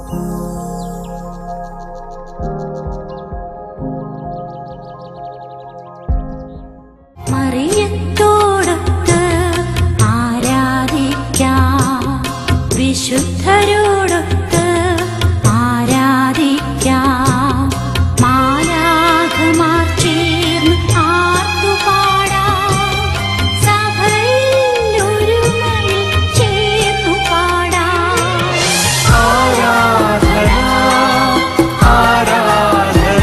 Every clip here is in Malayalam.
മറിയത്തോടൊത്ത് ആരാധിക്കാം, വിശുദ്ധരോടൊത്ത് ആരാധിക്കാം, മാലാഖമാർ ചേർന്ന് ആർത്തുപാടാം, സഭയിൽ ഒരുമയിൽ ചേർന്നു പാടാം. ആരാധന ആരാധന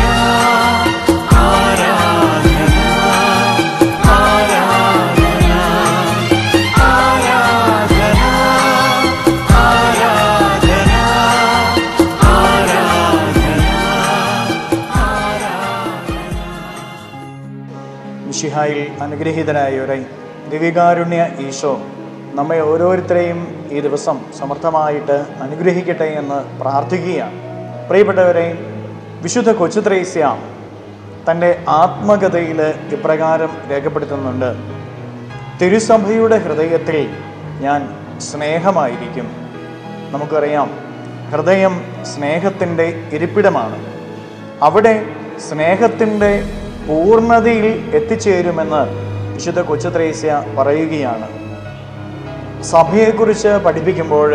മിശിഹായിൽ അനുഗ്രഹീതനായവരെ, ദിവികാരുണ്യ ഈശോ നമ്മെ ഓരോരുത്തരെയും ഈ ദിവസം സമർത്ഥമായിട്ട് അനുഗ്രഹിക്കട്ടെ എന്ന് പ്രാർത്ഥിക്കുകയാണ്. പ്രിയപ്പെട്ടവരെ, വിശുദ്ധ കൊച്ചുത്രേസ്യ തൻ്റെ ആത്മകഥയിൽ ഇപ്രകാരം രേഖപ്പെടുത്തുന്നുണ്ട്: തിരുസഭയുടെ ഹൃദയത്തിൽ ഞാൻ സ്നേഹമായിരിക്കും. നമുക്കറിയാം, ഹൃദയം സ്നേഹത്തിൻ്റെ ഇരിപ്പിടമാണ്. അവിടെ സ്നേഹത്തിൻ്റെ പൂർണ്ണതയിൽ എത്തിച്ചേരുമെന്ന് വിശുദ്ധ കൊച്ചുത്രേസ്യ പറയുകയാണ്. സഭയെക്കുറിച്ച് പഠിപ്പിക്കുമ്പോൾ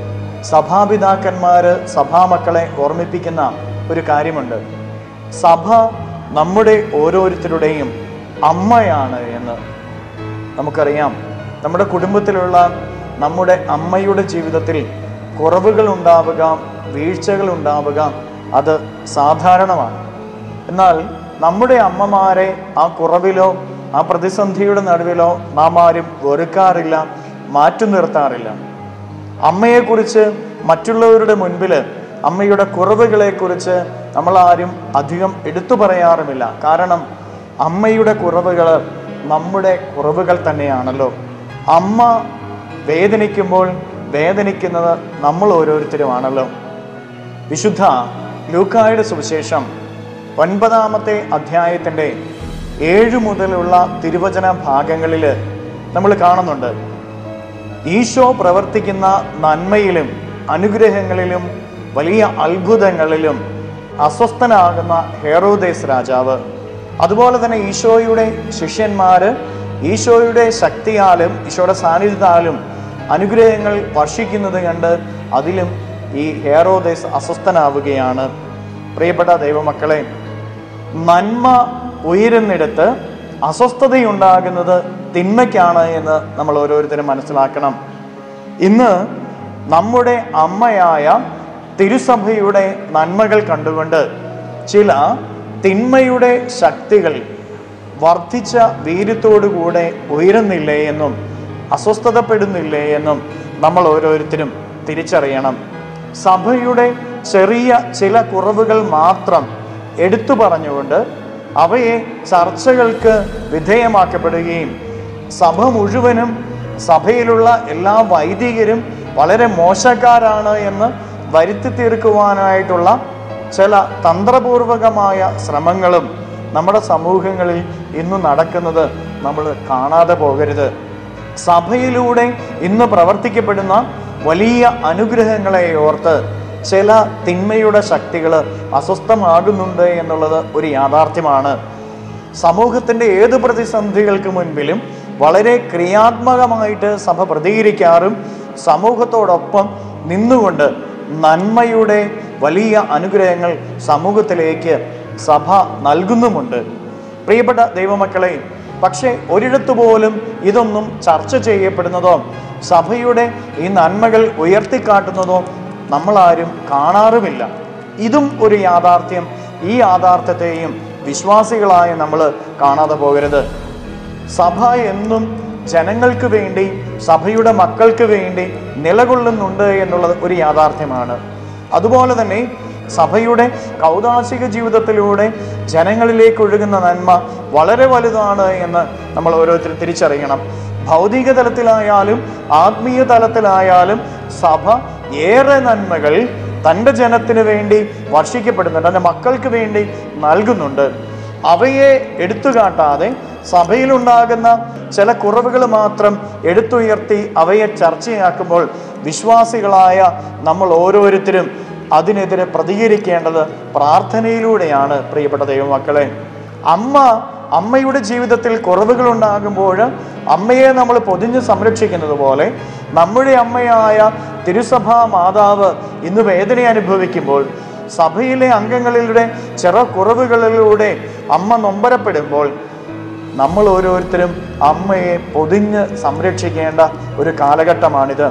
സഭാപിതാക്കന്മാർ സഭാമക്കളെ ഓർമ്മിപ്പിക്കുന്ന ഒരു കാര്യമുണ്ട്. സഭ നമ്മുടെ ഓരോരുത്തരുടെയും അമ്മയാണ് എന്ന്. നമുക്കറിയാം, നമ്മുടെ കുടുംബത്തിലുള്ള നമ്മുടെ അമ്മയുടെ ജീവിതത്തിൽ കുറവുകൾ ഉണ്ടാവുക, വീഴ്ചകൾ ഉണ്ടാവുക, അത് സാധാരണമാണ്. എന്നാൽ നമ്മുടെ അമ്മമാരെ ആ കുറവിലോ ആ പ്രതിസന്ധിയുടെ നടുവിലോ നാം ആരും വെറുക്കാറില്ല, മാറ്റി നിർത്താറില്ല. അമ്മയെക്കുറിച്ച് മറ്റുള്ളവരുടെ മുൻപിൽ അമ്മയുടെ കുറവുകളെക്കുറിച്ച് നമ്മളാരും അധികം എടുത്തു പറയാറുമില്ല. കാരണം അമ്മയുടെ കുറവുകൾ നമ്മുടെ കുറവുകൾ തന്നെയാണല്ലോ. അമ്മ വേദനിക്കുമ്പോൾ വേദനിക്കുന്നത് നമ്മൾ ഓരോരുത്തരുമാണല്ലോ. വിശുദ്ധ ലൂക്കായുടെ സുവിശേഷം 9-ാമത്തെ അധ്യായത്തിൻ്റെ 7 മുതലുള്ള തിരുവചന ഭാഗങ്ങളിൽ നമ്മൾ കാണുന്നുണ്ട്, ഈശോ പ്രവർത്തിക്കുന്ന നന്മയിലും അനുഗ്രഹങ്ങളിലും വലിയ അത്ഭുതങ്ങളിലും അസ്വസ്ഥനാകുന്ന ഹെറോദേസ് രാജാവ്, അതുപോലെ തന്നെ ഈശോയുടെ ശിഷ്യന്മാർ ഈശോയുടെ ശക്തിയാലും ഈശോയുടെ സാന്നിധ്യത്താലും അനുഗ്രഹങ്ങൾ വർഷിക്കുന്നത് കണ്ട് അതിലും ഈ ഹെറോദേസ് അസ്വസ്ഥനാവുകയാണ്. പ്രിയപ്പെട്ട ദൈവമക്കളെ, നന്മ ഉയരുന്നിടത്ത് അസ്വസ്ഥതയുണ്ടാകുന്നത് തിന്മയ്ക്കാണ് എന്ന് നമ്മൾ ഓരോരുത്തരും മനസ്സിലാക്കണം. ഇന്ന് നമ്മുടെ അമ്മയായ തിരുസഭയുടെ നന്മകൾ കണ്ടുകൊണ്ട് ചില തിന്മയുടെ ശക്തികൾ വർദ്ധിച്ച വീര്യത്തോടുകൂടെ ഉയരുന്നില്ലേ എന്നും അസ്വസ്ഥതപ്പെടുന്നില്ലേ എന്നും നമ്മൾ ഓരോരുത്തരും തിരിച്ചറിയണം. സഭയുടെ ചെറിയ ചില കുറവുകൾ മാത്രം എടുത്തു പറഞ്ഞുകൊണ്ട് അവയെ ചർച്ചകൾക്ക് വിധേയമാക്കപ്പെടുകയും സഭ മുഴുവനും സഭയിലുള്ള എല്ലാ വൈദികരും വളരെ മോശക്കാരാണ് എന്ന് വരുത്തി തീർക്കുവാനായിട്ടുള്ള ചില തന്ത്രപൂർവകമായ ശ്രമങ്ങളും നമ്മുടെ സമൂഹങ്ങളിൽ ഇന്ന് നടക്കുന്നത് നമ്മൾ കാണാതെ പോകരുത്. സഭയിലൂടെ ഇന്ന് പ്രവർത്തിക്കപ്പെടുന്ന വലിയ അനുഗ്രഹങ്ങളെ ഓർത്ത് ചില തിന്മയുടെ ശക്തികൾ അസ്വസ്ഥമാകുന്നുണ്ട് എന്നുള്ളത് ഒരു യാഥാർത്ഥ്യമാണ്. സമൂഹത്തിൻ്റെ ഏത് പ്രതിസന്ധികൾക്ക് മുൻപിലും വളരെ ക്രിയാത്മകമായിട്ട് സഭ പ്രതികരിക്കാറും സമൂഹത്തോടൊപ്പം നിന്നുകൊണ്ട് നന്മയുടെ വലിയ അനുഗ്രഹങ്ങൾ സമൂഹത്തിലേക്ക് സഭ നൽകുന്നുമുണ്ട്. പ്രിയപ്പെട്ട ദൈവമക്കളെ, പക്ഷേ ഒരിടത്തു പോലും ഇതൊന്നും ചർച്ച ചെയ്യപ്പെടുന്നതോ സഭയുടെ ഈ നന്മകൾ ഉയർത്തിക്കാട്ടുന്നതോ നമ്മളാരും കാണാറുമില്ല. ഇതും ഒരു യാഥാർത്ഥ്യം. ഈ യാഥാർത്ഥ്യത്തെയും വിശ്വാസികളായ നമ്മൾ കാണാതെ പോകരുത്. സഭ എന്നും ജനങ്ങൾക്ക് വേണ്ടി, സഭയുടെ മക്കൾക്ക് വേണ്ടി നിലകൊള്ളുന്നുണ്ട് എന്നുള്ളത് ഒരു യാഥാർത്ഥ്യമാണ്. അതുപോലെ തന്നെ സഭയുടെ കൗദാശിക ജീവിതത്തിലൂടെ ജനങ്ങളിലേക്ക് ഒഴുകുന്ന നന്മ വളരെ വലുതാണ് എന്ന് നമ്മൾ ഓരോരുത്തരും തിരിച്ചറിയണം. ഭൗതിക തലത്തിലായാലും ആത്മീയ തലത്തിലായാലും സഭ ഏറെ നന്മകൾ തൻ്റെ ജനത്തിന് വേണ്ടി വർഷിക്കപ്പെടുന്നുണ്ട്, തൻ്റെ മക്കൾക്ക് വേണ്ടി നൽകുന്നുണ്ട്. അവയെ എടുത്തുകാട്ടാതെ സഭയിലുണ്ടാകുന്ന ചില കുറവുകൾ മാത്രം എടുത്തുയർത്തി അവയെ ചർച്ചയാക്കുമ്പോൾ വിശ്വാസികളായ നമ്മൾ ഓരോരുത്തരും അതിനെതിരെ പ്രതികരിക്കേണ്ടത് പ്രാർത്ഥനയിലൂടെയാണ്. പ്രിയപ്പെട്ട ദൈവമക്കളെ, അമ്മയുടെ ജീവിതത്തിൽ കുറവുകൾ ഉണ്ടാകുമ്പോൾ അമ്മയെ നമ്മൾ പൊതിഞ്ഞ് സംരക്ഷിക്കുന്നത് പോലെ നമ്മുടെ അമ്മയായ തിരുസഭാ മാതാവ് ഇന്ന് വേദന അനുഭവിക്കുമ്പോൾ, സഭയിലെ അംഗങ്ങളിലൂടെ ചെറു കുറവുകളിലൂടെ അമ്മ നൊമ്പരപ്പെടുമ്പോൾ, നമ്മൾ ഓരോരുത്തരും അമ്മയെ പൊതിഞ്ഞ് സംരക്ഷിക്കേണ്ട ഒരു കാലഘട്ടമാണിത്.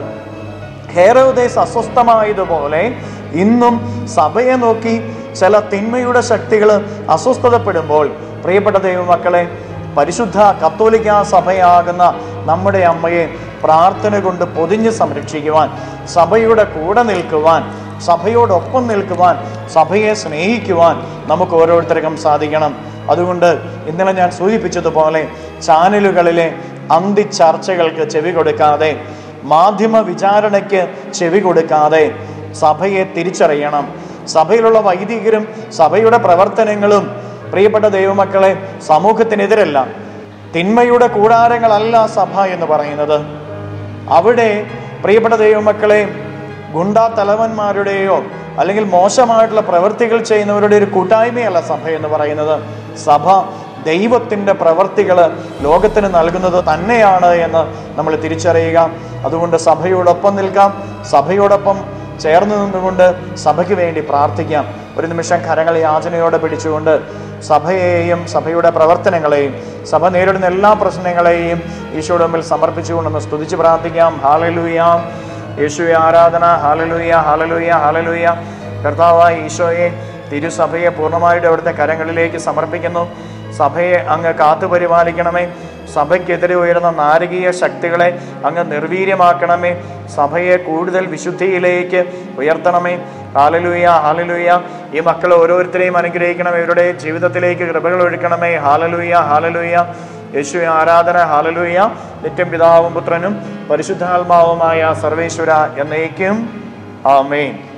ഹേരോദേസ് അസ്വസ്ഥമായതുപോലെ ഇന്നും സഭയെ നോക്കി ചില തിന്മയുടെ ശക്തികൾ അസ്വസ്ഥതപ്പെടുമ്പോൾ, പ്രിയപ്പെട്ട ദൈവമക്കളെ, പരിശുദ്ധ കത്തോലിക്ക സഭയാകുന്ന നമ്മുടെ അമ്മയെ പ്രാർത്ഥന കൊണ്ട് പൊതിഞ്ഞ് സംരക്ഷിക്കുവാൻ, സഭയുടെ കൂടെ നിൽക്കുവാൻ, സഭയോടൊപ്പം നിൽക്കുവാൻ, സഭയെ സ്നേഹിക്കുവാൻ നമുക്ക് ഓരോരുത്തർക്കും സാധിക്കണം. അതുകൊണ്ട് ഇന്നലെ ഞാൻ സൂചിപ്പിച്ചതുപോലെ ചാനലുകളിലെ അന്തിച്ചർച്ചകൾക്ക് ചെവി കൊടുക്കാതെ, മാധ്യമ വിചാരണയ്ക്ക് ചെവി കൊടുക്കാതെ സഭയെ തിരിച്ചറിയണം. സഭയിലുള്ള വൈദികരും സഭയുടെ പ്രവർത്തനങ്ങളും, പ്രിയപ്പെട്ട ദൈവമക്കളെ, സമൂഹത്തിനെതിരല്ല. തിന്മയുടെ കൂടാരങ്ങളല്ല സഭ എന്ന് പറയുന്നത്. അവിടെ പ്രിയപ്പെട്ട ദൈവമക്കളെ, ഗുണ്ടാ തലവന്മാരുടെയോ അല്ലെങ്കിൽ മോശമായിട്ടുള്ള പ്രവൃത്തികൾ ചെയ്യുന്നവരുടെ ഒരു കൂട്ടായ്മയല്ല സഭ എന്ന് പറയുന്നത്. സഭ ദൈവത്തിൻ്റെ പ്രവൃത്തികൾ ലോകത്തിന് നൽകുന്നത് തന്നെയാണ് എന്ന് നമ്മൾ തിരിച്ചറിയുക. അതുകൊണ്ട് സഭയോടൊപ്പം നിൽക്കാം, സഭയോടൊപ്പം ചേർന്ന് നിന്നുകൊണ്ട് സഭയ്ക്ക് വേണ്ടി പ്രാർത്ഥിക്കാം. ഒരു നിമിഷം കരങ്ങൾ യാചനയോടെ പിടിച്ചുകൊണ്ട് സഭയെയും സഭയുടെ പ്രവർത്തനങ്ങളെയും സഭ നേരിടുന്ന എല്ലാ പ്രശ്നങ്ങളെയും ഈശോയുടെ മുമ്പിൽ സമർപ്പിച്ചുകൊണ്ടൊന്ന് സ്തുതിച്ച് പ്രാർത്ഥിക്കാം. ഹല്ലേലൂയ, യേശുവേ ആരാധന. ഹല്ലേലൂയ, ഹല്ലേലൂയ, ഹല്ലേലൂയ. കർത്താവായ ഈശോയെ, തിരുസഭയെ പൂർണ്ണമായിട്ട് അവിടുത്തെ കരങ്ങളിലേക്ക് സമർപ്പിക്കുന്നു. സഭയെ അങ്ങ് കാത്തുപരിപാലിക്കണമേ. സഭയ്ക്കെതിരെ ഉയർന്ന നാരകീയ ശക്തികളെ അങ്ങ് നിർവീര്യമാക്കണമേ. സഭയെ കൂടുതൽ വിശുദ്ധിയിലേക്ക് ഉയർത്തണമേ. Hallelujah, hallelujah. ഈ മക്കൾ ഓരോരുത്തരെയും അനുഗ്രഹിക്കണമേ. ഇവരുടെ ജീവിതത്തിലേക്ക് കൃപകൾ ഒഴുക്കണമേ. Hallelujah, hallelujah. യേശുവേ ആരാധന. ഹല്ലേലൂയ. നിത്യം പിതാവും പുത്രനും പരിശുദ്ധാത്മാവുമായ സർവേശ്വര എന്നേക്കും ആമേൻ.